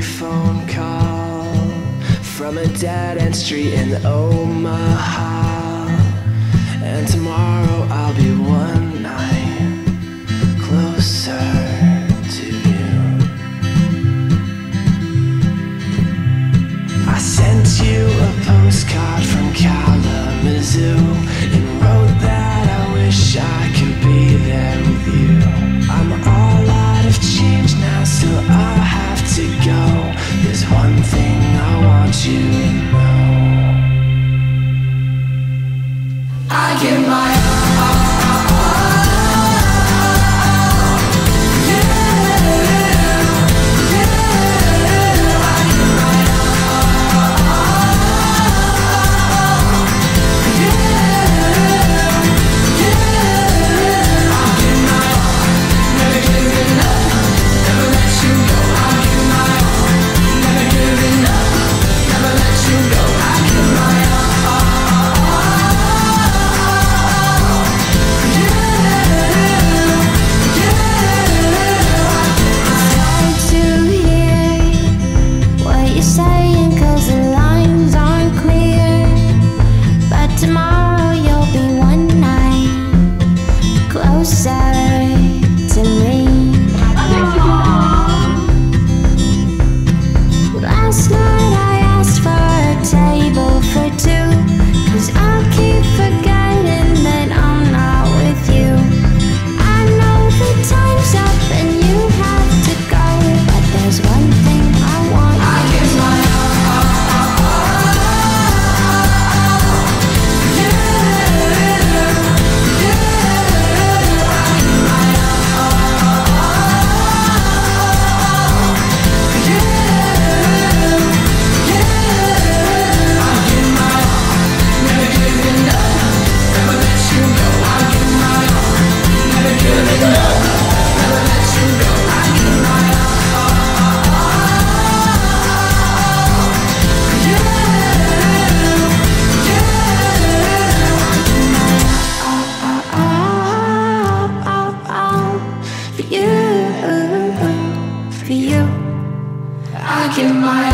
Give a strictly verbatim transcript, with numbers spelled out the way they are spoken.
phone call from a dead-end street in Omaha, and tomorrow I'll be one night closer to you. I sent you a postcard from Kalamazoo and wrote that I wish I could be there with you. I'm all out of change now, so I have to go. There's one thing I want you to know. I give my for you, I give my